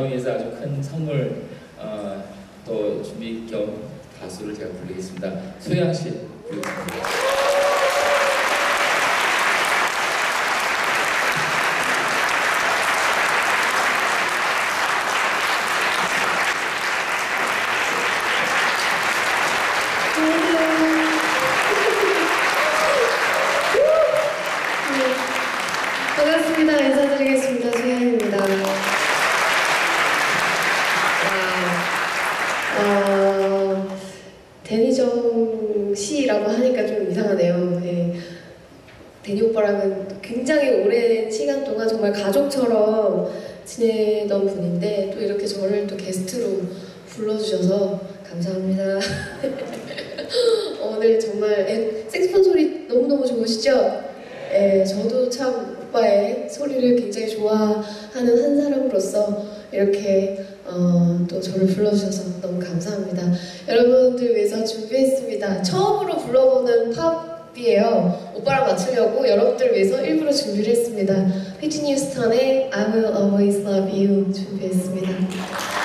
오빠를 위해서 아주 큰 선물 또 준비 겸 가수를 제가 부르겠습니다. 소양 씨 부르겠습니다. 반갑습니다. 인사드리겠습니다. 소향입니다. 데니정 씨라고 하니까 좀 이상하네요. 네. 데니 오빠랑은 굉장히 오랜 시간 동안 정말 가족처럼 지내던 분인데 또 이렇게 저를 또 게스트로 불러주셔서 감사합니다. 오늘 정말 색소폰 소리 너무너무 좋으시죠? 네, 저도 참 오빠의 소리를 굉장히 좋아하는 한 사람으로서 이렇게 또 저를 불러주셔서 너무 감사합니다. 여러분들 위해서 준비했습니다. 처음으로 불러보는 팝이에요. 오빠랑 맞추려고 여러분들 위해서 일부러 준비를 했습니다. 휘트니 휴스턴의 I Will Always Love You 준비했습니다.